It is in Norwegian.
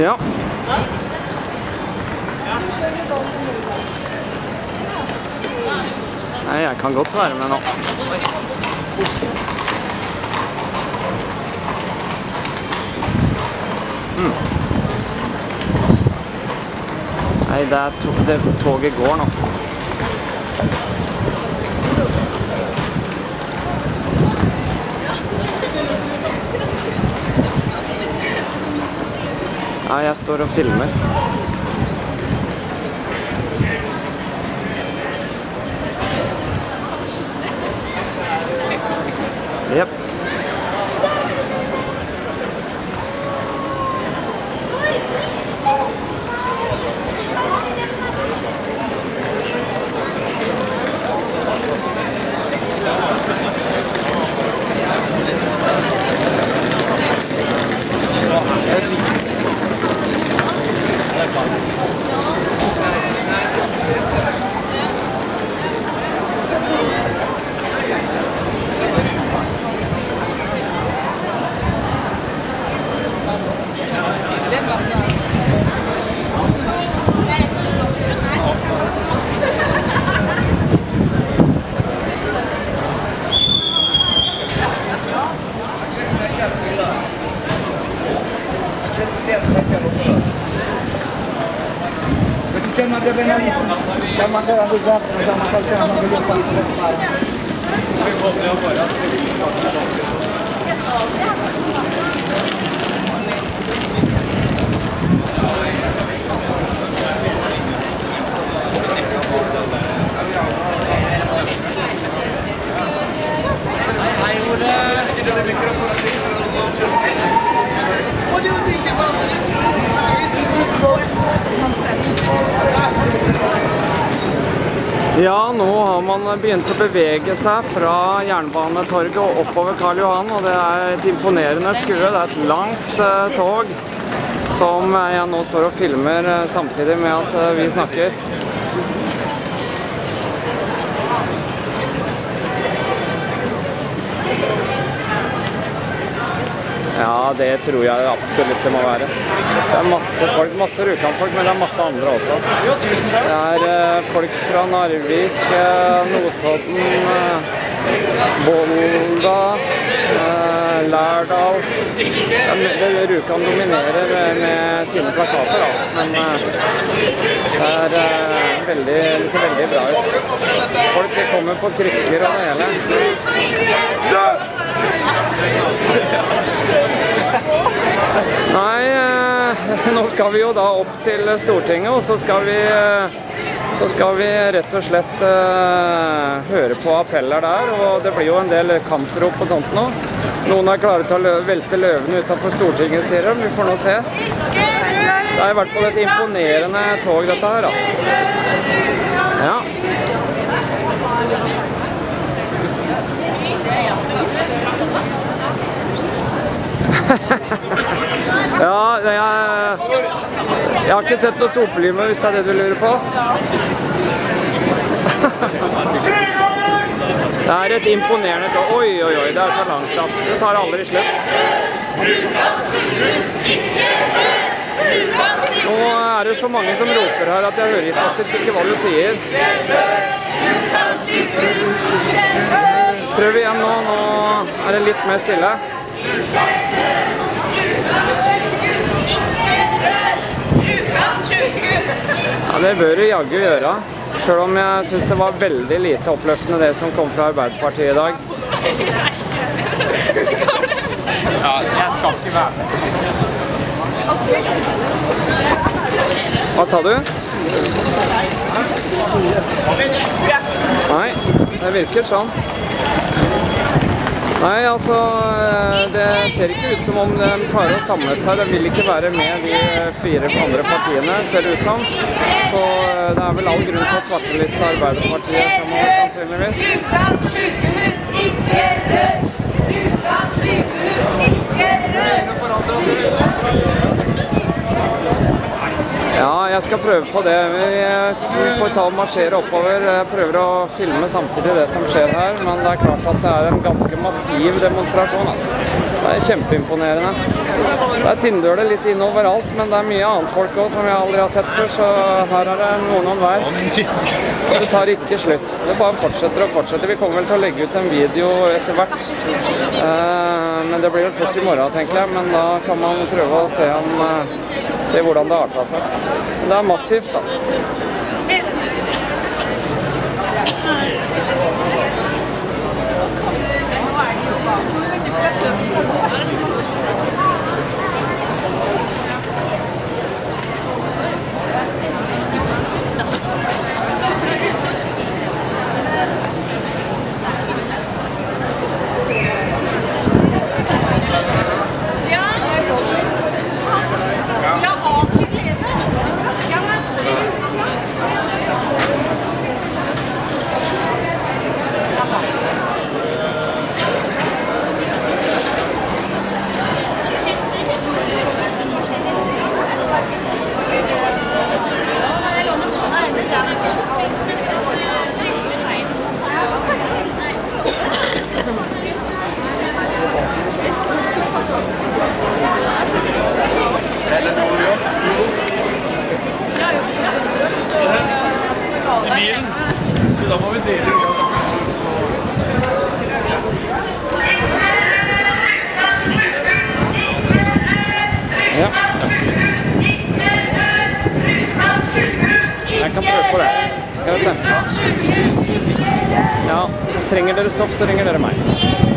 Ja. Nei, jeg kan godt være med nå. Nei, det toget går nå. Ja, jeg står og filmer. Jep. What do you think about Ja, nå har man begynt å bevege seg fra Jernbanetorget og oppover Karl Johan, og det er et imponerende skue. Det er et langt tog som jeg nå står og filmer samtidig med at vi snakker. Ja, det tror jeg absolutt det må være. Det er masse folk, masse Rjukan-folk, men det er masse andre også. Jo, tusen takk. Det er folk fra Narvik, Notodden, Volda, Lærdal. Rjukan dominerer med sine plakater, da. Men det er det ser veldig bra ut. Folk kommer på krykker og det hele. Nei, nå skal vi jo da opp til Stortinget, og så skal vi rett og slett høre på appeller der, og det blir jo en del kamprop og sånt nå. Noen er klare til å velte løvene utenfor Stortinget, sier de. Vi får nå se. Det er i hvert fall et imponerende tog dette her, altså. Ja. Ja, jeg har ikke sett noe sopelyme, hvis det er det du lurer på. Det er et imponerende tog. Oi, det er så langt at det tar aldri slutt. Nå er det så mange som roper her at jeg hører faktisk ikke hva du sier. Prøv igjen nå, nå er det litt mer stille. Ja, det bør du jaggu gjøre, selv om jeg synes det var veldig lite oppløftende det som kom fra Arbeiderpartiet i dag. Ja, jeg skal ikke være med. Hva sa du? Nei, det virker sånn. Nei, altså, det ser ikke ut som om de klarer å samle seg. De vil ikke være med de 4 andre partiene, ser det ut som. Så det er vel all grunn til å svarteliste Arbeiderpartiet fremover, sannsynligvis. Rjukan sykehus, ikke rør! Rjukan sykehus, ikke rør! Ja, jeg jeg skal prøve på det. Vi får ta og marsjere oppover. Jeg prøver å filme samtidig det som skjer her, men det er klart at det er en ganske massiv demonstrasjon. Altså. Det er kjempeimponerende. Det er Tindøle litt inn overalt, men det er mye annet folk også som jeg aldri har sett før, så her er det noen om hver. Og det tar ikke slutt. Det bare fortsetter og fortsetter. Vi kommer vel til å legge ut en video etter hvert. Men det blir vel først i morgen, tenker jeg. Men da kan man prøve å se hvordan det arter seg. Det er massivt, altså. Da må vi dele. Ja. Jeg kan prøve på det. Skal vi vente? Ja, trenger dere stoff, så ringer dere meg.